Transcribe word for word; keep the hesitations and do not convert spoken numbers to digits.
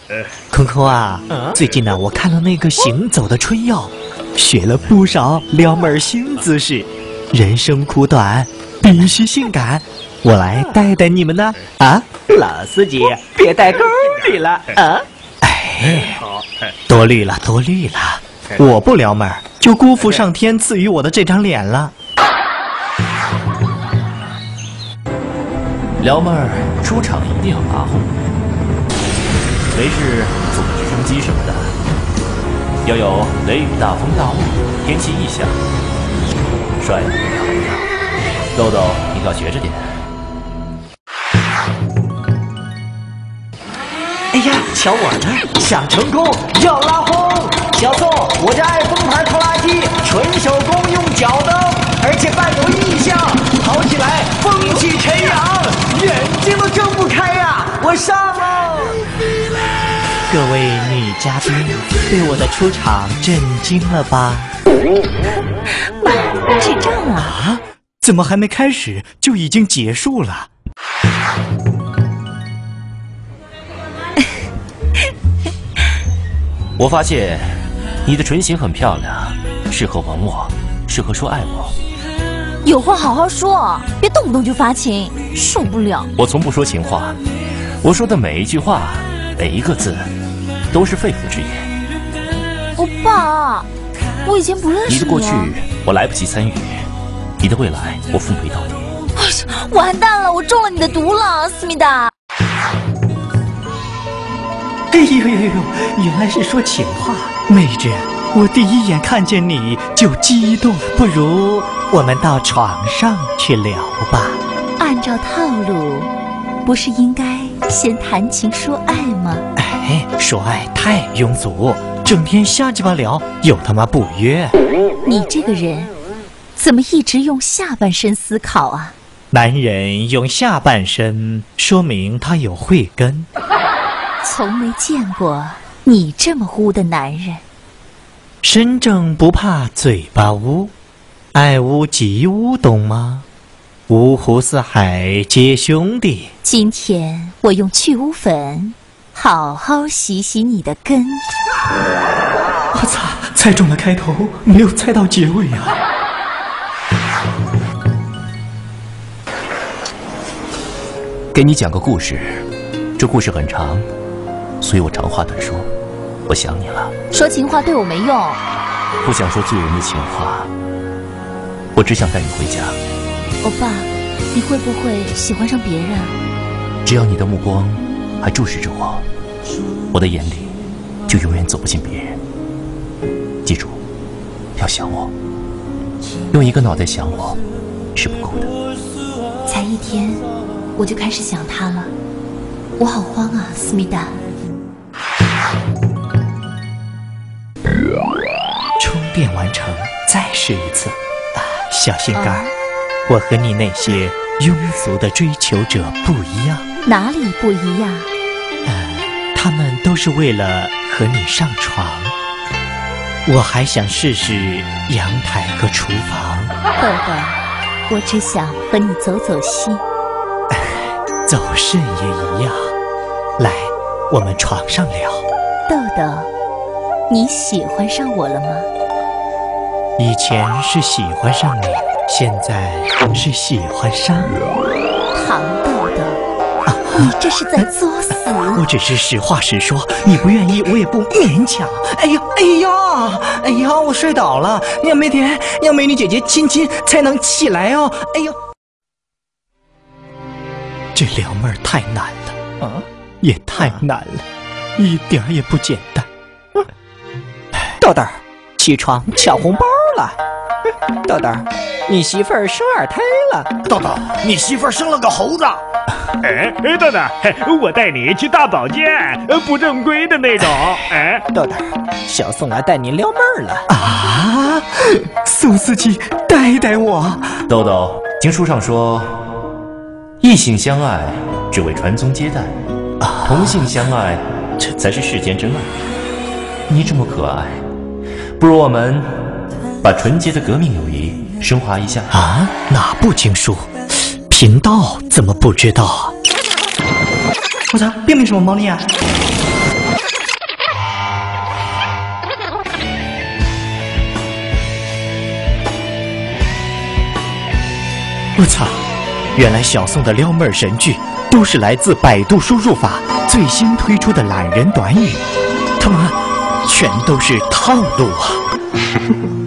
空空啊，嗯、最近呢，我看了那个行走的春药，学了不少撩妹儿新姿势。人生苦短，必须性感。我来带带你们呢。啊，老司机，别带沟里了啊！哎，多虑了，多虑了。我不撩妹儿，就辜负上天赐予我的这张脸了。 撩妹儿出场一定要拉轰，没事坐个直升机什么的，要有雷雨大风大雾、天气异象，帅的不要不要。豆豆，你要学着点。 哎呀，瞧我的，想成功要拉轰！小宋，我这爱风牌拖拉机，纯手工用脚蹬，而且伴有异象，跑起来风起尘扬，眼睛都睁不开呀！我上喽！各位女嘉宾，被我的出场震惊了吧？ 妈，智障啊！ 啊？怎么还没开始就已经结束了？ 我发现你的唇形很漂亮，适合吻我，适合说爱我。 有话好好说，别动不动就发情，受不了。 我从不说情话，我说的每一句话，每一个字，都是肺腑之言。 欧巴，我以前不认识你、啊。 你的过去我来不及参与，你的未来我奉陪到底。 哎呀，完蛋了，我中了你的毒了，思密达。 哎呦呦呦！原来是说情话，妹纸，我第一眼看见你就激动，不如我们到床上去聊吧。 按照套路，不是应该先谈情说爱吗？ 哎，说爱太庸俗，整天瞎鸡巴聊，有他妈不约。 你这个人，怎么一直用下半身思考啊？ 男人用下半身，说明他有慧根。 从没见过你这么污的男人。 身正不怕嘴巴污，爱屋及乌，懂吗？五湖四海皆兄弟。 今天我用去污粉好好洗洗你的根。 我操，猜中了开头，没有猜到结尾啊！ 给你讲个故事，这故事很长，所以我长话短说。我想你了。 说情话对我没用。 不想说醉人的情话，我只想带你回家。 欧巴，你会不会喜欢上别人？ 只要你的目光还注视着我，我的眼里就永远走不进别人。记住，要想我，用一个脑袋想我是不够的。 才一天，我就开始想他了，我好慌啊，思密达。 充电完成，再试一次。啊，小心肝儿，哦、我和你那些庸俗的追求者不一样。 哪里不一样？ 呃，他们都是为了和你上床，我还想试试阳台和厨房。 豆豆，我只想和你走走心。 走肾也一样。来，我们床上聊。 豆豆，你喜欢上我了吗？ 以前是喜欢上你，现在是喜欢上唐豆豆，啊、你这是在作死！ 我只是实话实说，你不愿意我也不勉强。哎呀，哎呀，哎呀，我摔倒了，要美甜，要美女姐姐亲亲才能起来哦。哎呦，这撩妹儿太难了啊，也太难了，一点也不简单。豆豆，起床抢红包了。豆豆，你媳妇儿生二胎了。 豆豆，你媳妇儿生了个猴子。 哎哎，豆豆，我带你去大保健，不正规的那种。哎， 豆豆，小宋来带你撩妹儿了啊！宋司机，带带我。 豆豆，经书上说，异性相爱只为传宗接代，啊、同性相爱这才是世间真爱。你这么可爱，不如我们把纯洁的革命友谊升华一下啊！哪部经书？贫道怎么不知道啊？我操，并没什么猫腻啊！ 我操！原来小宋的撩妹神剧都是来自百度输入法最新推出的懒人短语，他妈，全都是套路啊！